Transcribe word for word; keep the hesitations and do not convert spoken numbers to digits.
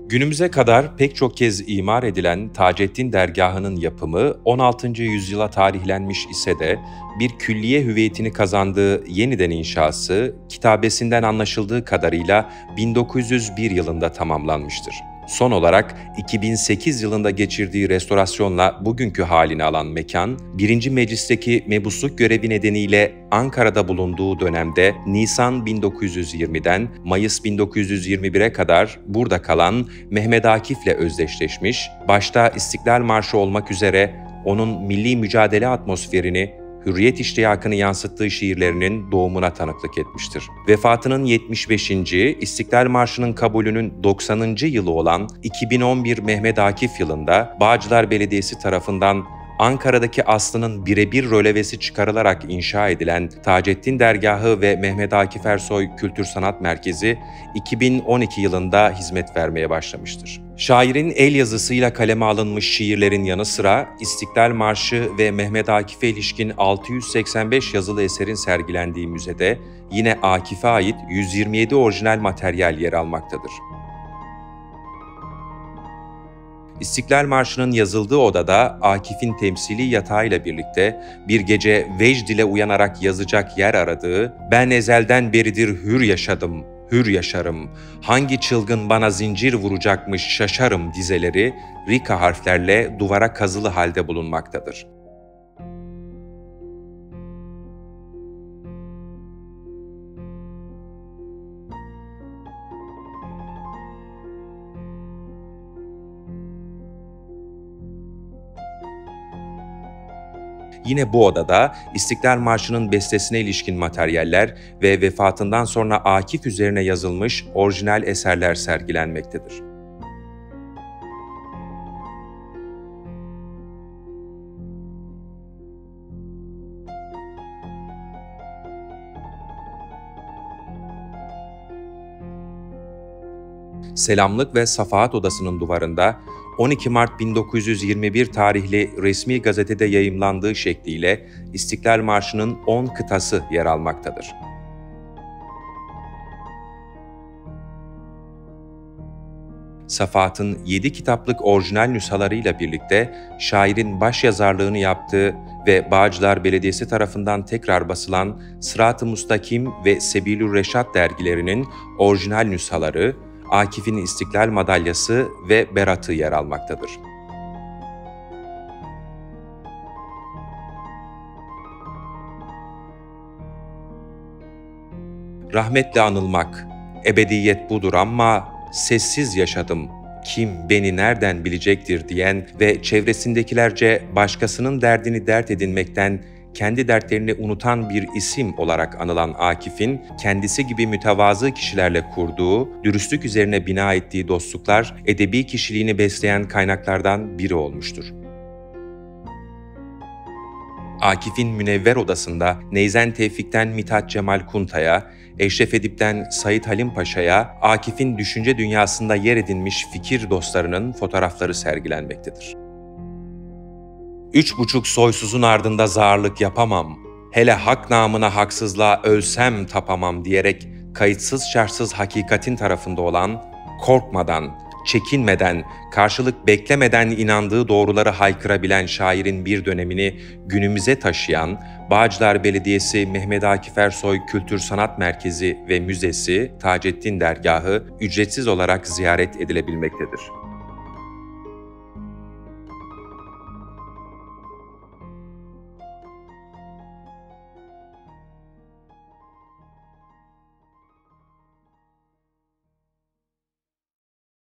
Günümüze kadar pek çok kez imar edilen Taceddin Dergahı'nın yapımı on altıncı yüzyıla tarihlenmiş ise de bir külliye hüviyetini kazandığı yeniden inşası kitabesinden anlaşıldığı kadarıyla bin dokuz yüz bir yılında tamamlanmıştır. Son olarak iki bin sekiz yılında geçirdiği restorasyonla bugünkü halini alan mekan, birinci Meclis'teki mebusluk görevi nedeniyle Ankara'da bulunduğu dönemde Nisan bin dokuz yüz yirmiden Mayıs bin dokuz yüz yirmi bire kadar burada kalan Mehmet Akif'le özdeşleşmiş, başta İstiklal Marşı olmak üzere onun milli mücadele atmosferini, hürriyet iştiyakını yansıttığı şiirlerinin doğumuna tanıklık etmiştir. Vefatının yetmiş beşinci İstiklal Marşı'nın kabulünün doksanıncı yılı olan iki bin on bir Mehmet Akif yılında Bağcılar Belediyesi tarafından Ankara'daki aslının birebir rölevesi çıkarılarak inşa edilen Taceddin Dergahı ve Mehmet Akif Ersoy Kültür Sanat Merkezi iki bin on iki yılında hizmet vermeye başlamıştır. Şairin el yazısıyla kaleme alınmış şiirlerin yanı sıra İstiklal Marşı ve Mehmet Akif'e ilişkin altı yüz seksen beş yazılı eserin sergilendiği müzede yine Akif'e ait yüz yirmi yedi orijinal materyal yer almaktadır. İstiklal Marşı'nın yazıldığı odada Akif'in temsili yatağıyla birlikte bir gece vecd ile uyanarak yazacak yer aradığı "Ben ezelden beridir hür yaşadım, hür yaşarım, hangi çılgın bana zincir vuracakmış şaşarım" dizeleri rika harflerle duvara kazılı halde bulunmaktadır. Yine bu odada İstiklal Marşı'nın bestesine ilişkin materyaller ve vefatından sonra Akif üzerine yazılmış orijinal eserler sergilenmektedir. Selamlık ve Safahat Odası'nın duvarında on iki Mart bin dokuz yüz yirmi bir tarihli resmi gazetede yayımlandığı şekliyle İstiklal Marşı'nın on kıtası yer almaktadır. Safahat'ın yedi kitaplık orijinal nüshalarıyla birlikte şairin başyazarlığını yaptığı ve Bağcılar Belediyesi tarafından tekrar basılan Sırat-ı Mustakim ve Sebilür Reşat dergilerinin orijinal nüshaları, Akif'in İstiklal Madalyası ve beratı yer almaktadır. Rahmetle anılmak, ebediyet budur ama sessiz yaşadım, kim beni nereden bilecektir diyen ve çevresindekilerce başkasının derdini dert edinmekten kendi dertlerini unutan bir isim olarak anılan Akif'in kendisi gibi mütevazı kişilerle kurduğu, dürüstlük üzerine bina ettiği dostluklar edebi kişiliğini besleyen kaynaklardan biri olmuştur. Akif'in münevver odasında Neyzen Tevfik'ten Mithat Cemal Kunta'ya, Eşref Edip'ten Said Halim Paşa'ya, Akif'in düşünce dünyasında yer edinmiş fikir dostlarının fotoğrafları sergilenmektedir. Üç buçuk soysuzun ardında zağırlık yapamam, hele hak namına haksızlığa ölsem tapamam diyerek kayıtsız şartsız hakikatin tarafında olan, korkmadan, çekinmeden, karşılık beklemeden inandığı doğruları haykırabilen şairin bir dönemini günümüze taşıyan Bağcılar Belediyesi Mehmet Akif Ersoy Kültür Sanat Merkezi ve Müzesi Taceddin Dergahı ücretsiz olarak ziyaret edilebilmektedir.